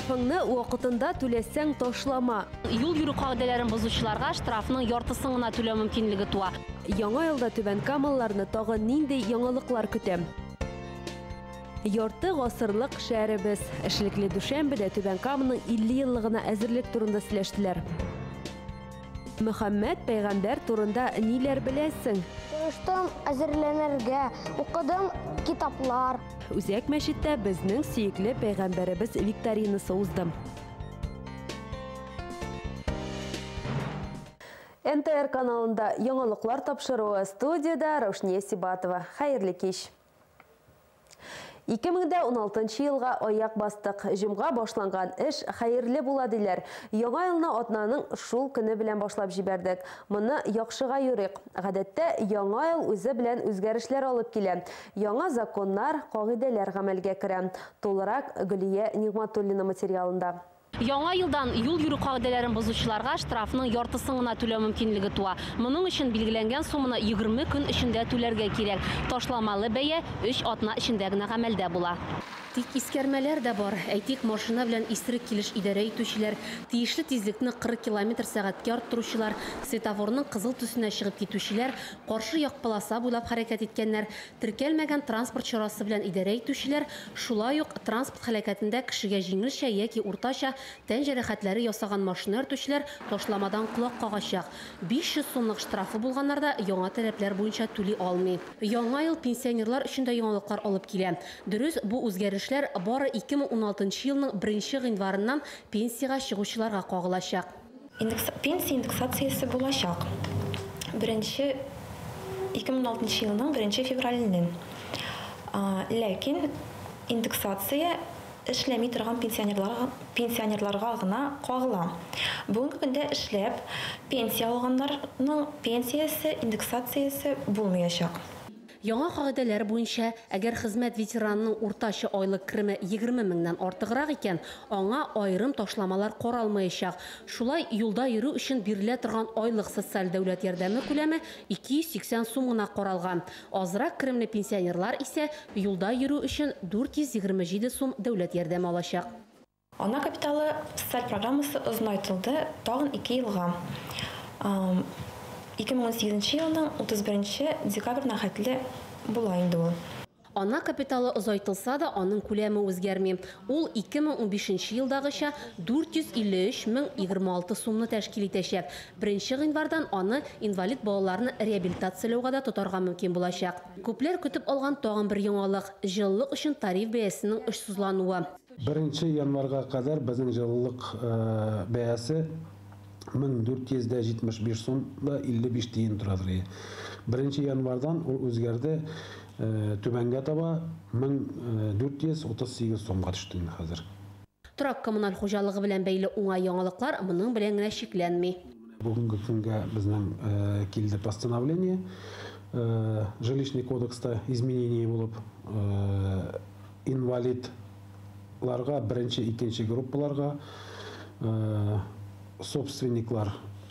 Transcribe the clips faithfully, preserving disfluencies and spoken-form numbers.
Штрафыңны вакытында түләсәң ташлама. Юл йөрү кагыйдәләрен бозучыларга штрафның яртысын гына түләү мөмкинлеге туа. Яңа елда Түбән Камалларны тагы нинди яңалыклар көтә? Ярты гасырлык шәһәребез эшлекле Дүшәмбедә Түбән Каманың илле еллыгына әзерлек турында сөйләштеләр. Мөхәммәд пәйгамбәр турында ниләр беләсең? Тырыштым әзерләнергә, укыдым китаплар. Үзәк мәчеттә безнең сөекле пәйгамбәребез викторинасы узды. эн тэ эр каналында яңалыклар тапшыруы, студияда Раушния Сибатова. Хәерле кич. ике мең он алтынчы елга аяк бастык. Җомга башланган эш хәерле була диләр. Яңа елны атнаның шул көне белән башлап җибәрдек. Моны яхшыга юрыйк. Гадәттә, яңа ел үзе белән үзгәрешләр алып килә. Яңа законнар, кагыйдәләр гамәлгә керә. Тулырак Гөлия Нигъматуллина материалында. Яңа елдан юл йөрү кагыйдәләрен бозучыларга штрафның яртысын гына түләү мөмкинлеге туа. Моның өчен билгеләнгән сумманы егерме көн эчендә түләргә кирәк. Ташламалы бәя өч атна эчендә генә гамәлдә була. Тик искәрмәләр дә бар. Әйтик, машина белән исерек килеш идарә итүчеләр, тиешле тизлекне кырык километр сәгатькә арттыручылар, светофорның кызыл төсенә чыгып китүчеләр, каршы як полоса буйлап хәрәкәт иткәннәр, теркәлмәгән транспорт чарасы белән идарә итүчеләр, шулай ук транспорт хәрәкәтендә кешегә җиңелчә яки уртача тән җәрәхәтләре ясаган машина йөртүчеләр ташламадан колак кагачак. биш йөз сумлык штрафы булганнарда яңа таләпләр буенча түли алмый. Яңа ел пенсионерлар өчен дә яңалыклар алып килә. Дөрес, бу үзгәреш бары ике мең ун алтынчы елның беренче гыйнварыннан пенсияга чыгучыларга кагылачак. Пенсия индексациясе булачак. Беренче ике мең ун алтынчы елның беренче февраленнән. Ләкин индексация эшләми торган пенсионерларга пенсионерларга гына кагыла. Бүгенге көндә эшләп пенсия алганнарның пенсиясе индексациясе булмаячак. Яңа кагыйдәләр буенча, әгәр хезмәт ветеранының уртача айлык кереме егерме меңнән артыграк икән, аңа аерым ташламалар каралмаячак. Шулай юлда йөрү өчен бирелә торган айлык социаль дәүләт ярдәме күләме ике йөз сиксән сум гына каралган. Азрак керемле пенсионерлар исә юлда йөрү өчен дүрт йөз егерме җиде сум дәүләт ярдәме алачак. Ана капиталы социаль программасы озынайтылды тагын ике елга. ике мең ун сигезенче елның утыз беренче декабрьнә хәтле була инде ул. Ана капиталы озайтылса да, аның күләме үзгәрми. Ул ике мең ун бишенче елдагыча дүрт йөз илле өч мең егерме алты сумны тәшкил итәчәк. Беренче гыйнвардан аны инвалид балаларны реабилитацияләүгә дә тотарга мөмкин булачак. Күпләр көтеп алган тагын бер яңалык – җылылык өчен тариф бәясенең очсызлануы. Беренче январга кадәр безнең җылылык бәясе мең дүрт йөз җитмеш биш сум да илле биш тиен торады. Беренче январдан ул үзгәрде, түбәнгә таба мең дүрт йөз утыз сигез сумга төште хәзер. Торак коммуналь хуҗалыгы белән бәйле уңай яңалыклар моның белән генә шикләнми. Бүгенге көнгә безнең килде постановление жилищный кодекста изменение булып, инвалидларга беренче, икенче группаларга собственниклар,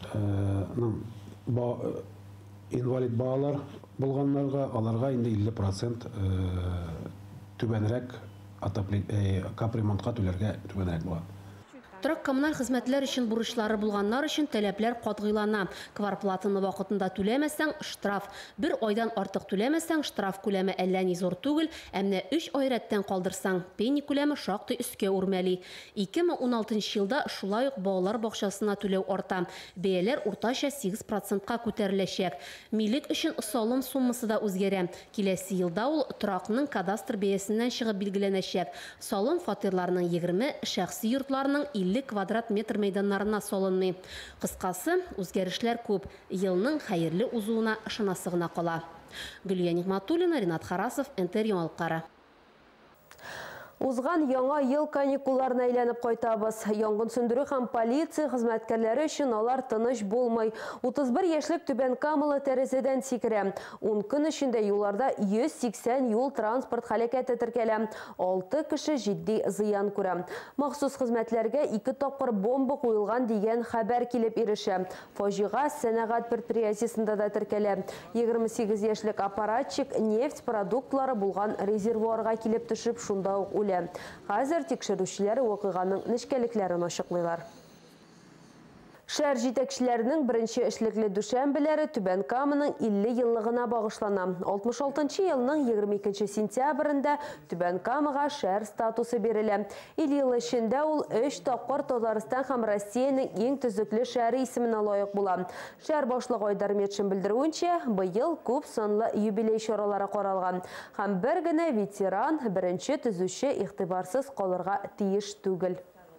инвалид балалар булганнарга аларга инде илле процент түбәнрәк капремонтка түләргә түбәнрәк була. Торак коммуналь хезмәтләр өчен бурычлары булганнар өчен таләпләр катгыйлана. Кварплатаны вакытында түләмәсәң штраф. Бер айдан артык түләмәсәң штраф күләме әллә ни зур түгел, әмма өч ай рәттән калдырсаң пени күләме шактый өскә үрмәли. ике мең ун алтынчы елда шулай ук балалар бакчасына түләү арта. Бәяләр уртача сигез процентка күтәреләчәк. Милек өчен салым суммасы да үзгәрә. Киләсе елда ул торакның кадастр бәясеннән чыгып билгеләнәчәк. Салым фатирларның егерме, шәхси йортларның илле квадрат метр мәйданнарына салынмый. Кыскасы, үзгәрешләр күп. Елның хәерле узуына ышанасы гына кала. Гөлия Нигъматуллина, Ринат Харасов, эн тэ эр яңалыклары. Узган яңа ел каникулларына әйләнеп кайтабыз. Янгын сөндерү һәм полиция хезмәткәрләре өчен алар тыныч булмый. утыз бер яшьлек Түбән Камалы тәрәзәдән сикерә. ун көн эчендә юлларда йөз сиксән юл транспорт һәлакәте теркәлә. алты кеше җитди зыян күрә. Махсус хезмәтләргә ике тапкыр бомба куелган дигән хәбәр килеп ирешә. Фаҗига сәнәгать предприятиесендә дә теркәлә. егерме сигез яшьлек аппаратчик нефть продуктлары булган резервуарга килеп төшеп, шунда ук үлә. үле. Хәзер тикшерүчеләр вакыйганың нечкәлекләрен ачыклыйлар. Шәһәр җитәкчеләренең беренче эшлекле дүшәмбеләре Түбән Каманың илле еллыгына багышлана. алтмыш алтынчы елның егерме икенче сентябрендә Түбән Камага шәһәр статусы бирелә. Ил ел эчендә ул өч тапкыр Татарстан һәм Россиянең иң төзекле шәһәре исеменә лаек була. Шәһәр башлыгы Айдар Метшин белдерүенчә, быел күп санлы юбилей чаралары каралган. Һәм бер генә ветеран, беренче төзүче игътибарсыз калырга тиеш түгел.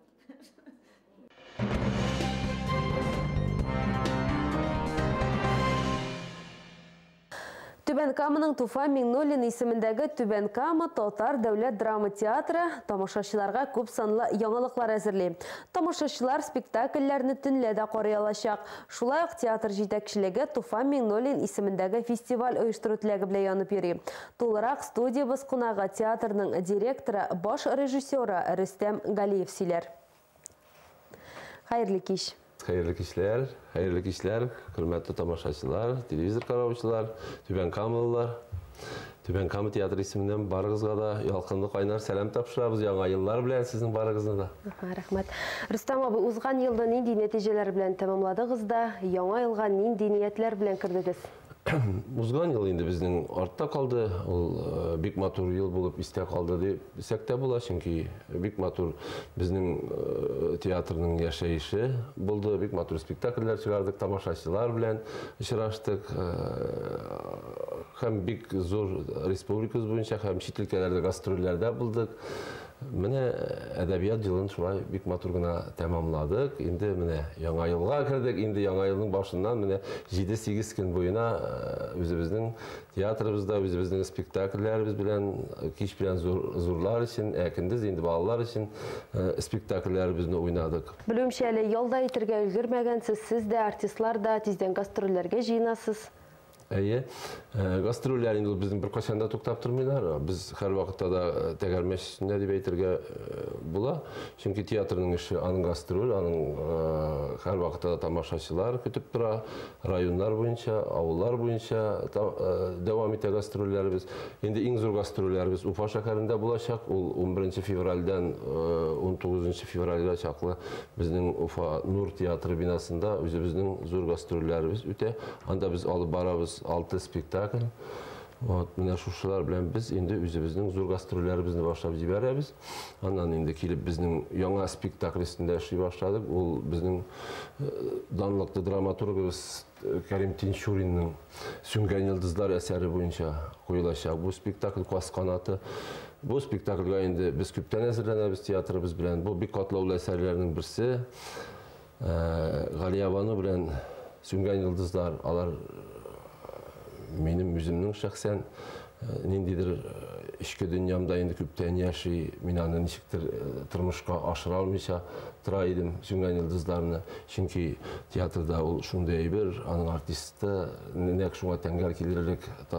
Түбән Каманың Туфа Миңнуллин исемендәге Түбән Кама Татар дәүләт драма театры тамашачыларга күп санлы яңалыклар әзерли. Тамашачылар спектакльләрне төнлә дә карый алачак. Шулай ук театр җитәкчелеге Туфа Миңнуллин исемендәге фестиваль оештыру теләге белән янып йөри. Тулырак студиябыз кунагы театрның директоры, баш режиссеры Рөстәм Галиев сөйләр. Хәерле кич. Hayırlı kişiler, hayırlı kişiler, hürmetli tamaşaçılar, televizor karavuşçular, Түбән Камалылар. Түбән Кама театры исеминен барыгызга да ялкынлы кайнар сәлам тапшырабыз. Яңа еллар белән сезнең барыгызны да. Рәхмәт. Рөстәм абый, узган елда нинди нәтиҗәләр белән тәмамладыгыз да, яңа елга нинди ниятләр белән кирдегез? Узган ел инде безнең артта калды. Ул бик матур ел булып истә калды дип дисәк тә була, чөнки бик матур безнең театрның яшәеше булды. Бик матур спектакльләр чыгардык, тамашачылар белән очраштык. Һәм бик зур республикабыз буенча һәм чит өлкәләрдә гастрольләрдә булдык. Менә әдәбият җылын шулай бик матур гына тәмамладык. Инде менә яңа елга кирдек. Инде яңа елның башыннан менә җиде-сигез көн буена үзебезнең театрыбызда, үзебезнең спектакльләребез белән, кич белән зурлар өчен, әкиндез инде балалар өчен спектакльләребезне уйнадык. Белүемчә, әле ялда итәргә өлгермәгәнсез, сез дә, артистлар да тиздән гастрольләргә җыенасыз. Әйе, гастрольләр инде безнең бер кайчан да туктап тормыйлар. Без һәр вакытта да тәгәрмәч өстендә дип әйтергә була. Чөнки театрның эше аның гастроль, аның һәр вакытта да тамашачылар көтеп тора. Районнар буенча, авыллар буенча дәвам итә гастрольләребез. Инде иң зур гастрольләребез Уфа шәһәрендә булачак. Ул унберенче февральдән унтугызынчы февральгә чаклы безнең Уфа Нур театры бинасында үзебезнең зур гастрольләребез үтә. Анда без алып барабыз алты спектакль. Вот, менә шушылар белән без инде үзебезнең зур гастрольләребезне башлап җибәрәбез. Аннан инде килеп безнең яңа спектакль өстендә эшли башладык. Ул безнең данлыклы драматургыбыз Кәрим Тинчуринның Сүнгән йолдызлар әсәре буенча куелачак. Бу спектакль Каз канаты. Бу спектакльгә инде без күптән әзерләнәбез театрыбыз белән. Бу бик катлаулы әсәрләрнең берсе. Галиябану белән Сүнгән йолдызлар, алар минем үземнең шәхсән ниндидер эчке дөньямда инде күптән яши, мин аны ничектер тормышка ашыра алмыйча тора идем Сүнгән йолдызларны. Чөнки театрда ул шундый әйбер, аның артисты, нәкъ шуңа тәңгәл килерлек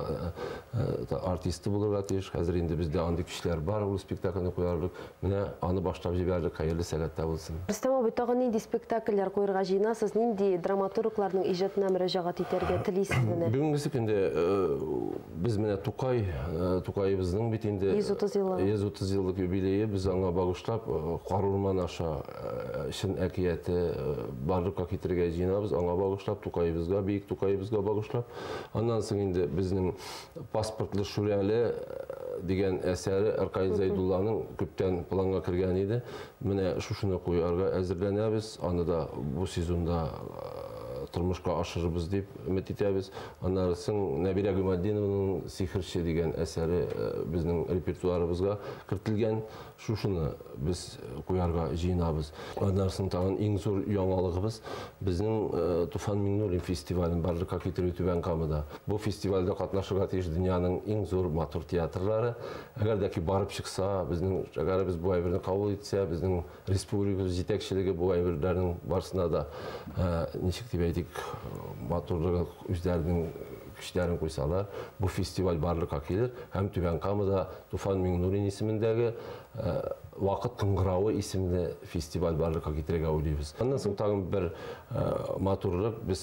артисты булырга тиеш. Хәзер инде бездә андый кешеләр бар, ул спектакльне куярлык. Менә аны башлап җибәрдек, хәерле сәгатьтә булсын. Рөстәм абый, тагын нинди спектакльләр куярга җыенасыз, нинди драматургларның иҗатына мөрәҗәгать итәргә телисез менә? Бүгенге көндә без менә Тукай, Тукайыбызның бит инде йөз утыз еллык юбилее, без аңа багышлап Карурман аша шын әкияте барлыкка китергә җыенабыз, аңа багышлап, Тукайыбызга, бийек Тукайыбызга багышлап. Аннан соң инде безнең паспортлы Шүрәле дигән әсәре Аркай Зайдулланың күптән планга кергән иде. Менә шушыны куярга әзерләнәбез. Аны да бу сезонда тормышка ашырыбыз дип өмет итәбез. Аннан соң Нәбирә Гыймаддинованың Сихерче дигән әсәре безнең репертуарыбызга кертелгән. Шушыны без куярга җыенабыз. Аннан соң тагын иң зур яңалыгыбыз безнең Туфан Миңнуллин фестивален барлыкка китерү Түбән Камада. Бу фестивальдә катнашырга тиеш дөньяның иң зур матур театрлары. Әгәр дә ки барып чыкса, безнең шәһәребез бу әйберне кабул итсә, безнең республикабыз җитәкчелеге бу әйберләрнең барысына да ничек дип әйтик, матурлыгы үзләренең көчләрен куйсалар, бу фестиваль барлыкка килер һәм Түбән Камада Туфан Миңнуллин исемендәге Вакыт кыңгырауы исемле фестиваль барлыкка китерергә уйлыйбыз. Аннан соң тагын бер матурлык, без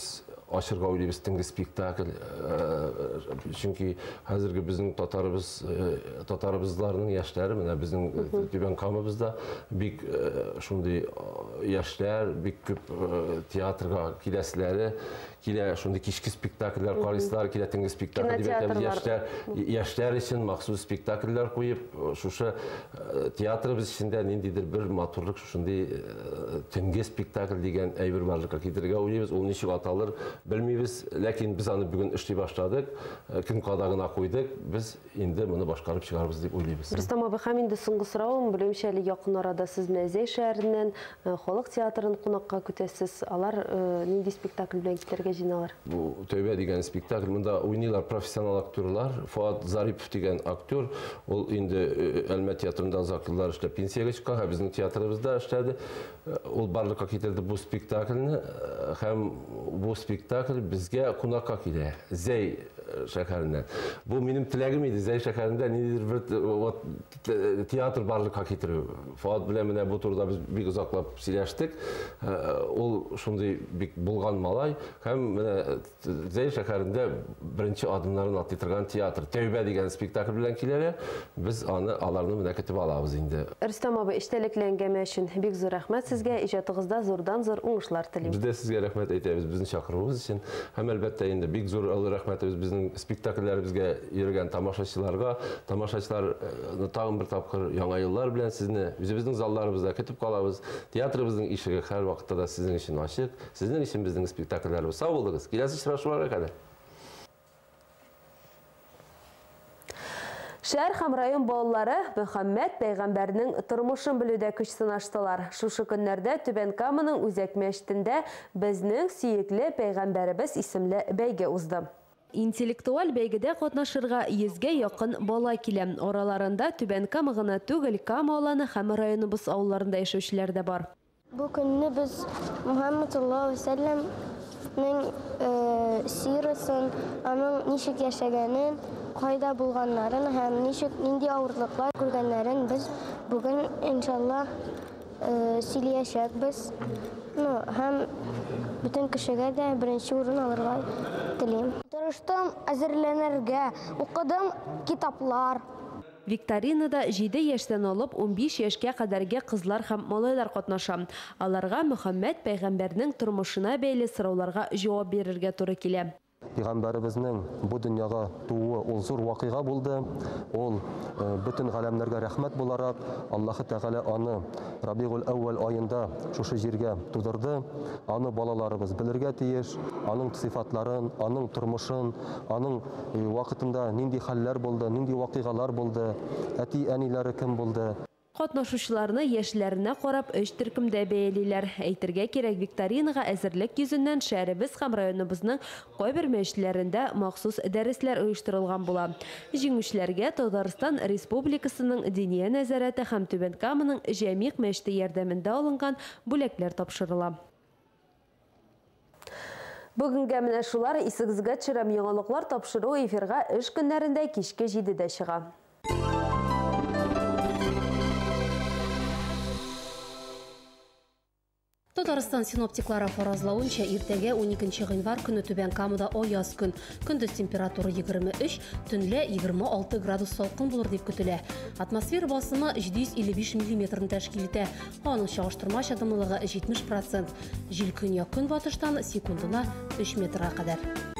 ашырға ойлайбыз тыңғы спектакль. Чөнки хәзерге безнең татарыбыз татарыбызларның яшьләре менә безнең Түбән Камабызда бик шундый яшьләр, бик күп театрга киләселәре, килә шундый кичке спектакльләр карыйсызлар, килә тыңғы спектакль дип әйтәбез. Яшьләр яшьләр өчен махсус спектакльләр куеп, шушы театрыбыз эчендә ниндидер бер матурлык шундый тыңғы спектакль дигән әйбер барлыкка китергә уйлыйбыз. Ул ничек аталыр белмибез, ләкин без аны бүген эшли башладык, көн кадагына куйдык. Без инде моны башкарып чыгарбыз дип уйлыйбыз. Рустам абый, һәм инде соңгы сорауым, белемчә әле якын арада сез Мәзәй шәһәреннән халык театрын кунакка көтәсез. Алар нинди спектакль белән китәргә җыйналар? Бу Тәүбә дигән спектакль, монда уйныйлар профессионал актерлар. Фуат Зарипов дигән актер, ул инде Әлмәт театрында озак еллар эшләп пенсиягә чыккан, безнең театрыбызда эшләде. Ул барлыкка китерде бу спектакльне, һәм бу спектакль безгә кунакка килә. Зәй шәһәреннән. Бу минем теләгем иде, Зәй шәһәрендә ниндидер бер театр барлыкка китерү. Фуат белән менә бу турыда без бик озаклап сөйләштек. Ул шундый бик булган малай, һәм менә Зәй шәһәрендә беренче адымнарын атлый торган театр Тәүбә дигән спектакль белән киләләр. Без аны аларны менә көтеп алабыз инде. Рустам абый, эштәлекләнгән өчен бик зур рәхмәт сезгә, иҗатыгызда зордан-зур уңышлар телим. Без дә сезгә рәхмәт әйтәбез безне чакыруыгыз өчен. Һәм әлбәттә инде бик зур рәхмәтебез безнең спектакльләребезгә йөргән тамашачыларга. Тамашачылар тагын бер тапкыр яңа еллар белән сезне үзебезнең залларыбызда көтеп калабыз. Театрыбызның ишеге һәр вакытта да сезнең өчен ачык. Сезнең өчен безнең спектакльләребез. Сау булыгыз. Киләсе очрашуларга кадәр. Шәһәр һәм район балалары Мөхәммәд пәйгамбәрнең тормышын белүдә көч сынаштылар. Шушы көннәрдә Түбән Каманың Үзәк мәчетендә безнең сөекле пәйгамбәребез исемле бәйге узды. Интеллектуаль бәйгедә катнашырга йөзгә якын бала килә. Араларында Түбән Кама гына түгел, Кама аланы һәм районыбыз авылларында яшәүчеләр дә бар. Бу көнне без Мөхәммәд саллаллаһу алейһи ва сәлләмнең сирасын, аның ничек яшәгәнен, кайда булганнарын һәм ничек нинди авырлыклар күргәннәрен без бүген иншалла сөйләячәкбез. Ну, һәм бөтен кешегә дә беренче урын алырга телим. Тырыштым әзерләнергә, укыдым китаплар. Викторинада җиде яшьтән алып ун биш яшькә кадәрге кызлар һәм малайлар катнаша. Аларга Мөхәммәд пәйгамбәрнең тормышына бәйле сорауларга җавап бирергә туры килә. Пәйгамбәребезнең бу дөньяга тууы ул зур вакыйга булды. Ул бөтен галәмнәргә рәхмәт буларак Аллаһы Тәгалә аны Рабигул Әүвәл айында шушы җиргә тудырды. Аны балаларыбыз белергә тиеш, аның сыйфатларын, аның тормышын, аның вакытында нинди хәлләр булды, нинди вакыйгалар булды, әти-әниләре кем булды. Катнашучыларны яшьләренә карап өч төркемдә бәялиләр. Әйтергә кирәк, викторинага әзерлек йөзеннән шәһәребез һәм районыбызның кайбер мәчетләрендә махсус дәресләр оештырылган була. Җиңүчеләргә Татарстан Республикасының Диния нәзарәте һәм Түбән Каманың Җәмигъ мәчете ярдәмендә алынган бүләкләр тапшырыла. Бүгенгә менә шулар, исегезгә төшерәм, яңалыклар тапшыру эфирга эш көннәрендә кичке җидедә чыга. Татарстан синоптиклары фаразлауынча, иртәгә уникенче гыйнвар көне Түбән Камада аяз көн. Көндез температура егерме өч, төнлә егерме алты градус салкын булыр дип көтелә. Атмосфера басымы җиде йөз илле биш миллиметрны тәшкил итә. Аның чагыштырма чыдамлылыгы җитмеш процент. Җил көньяк-көнбатыштан секундына өч метрга кадәр.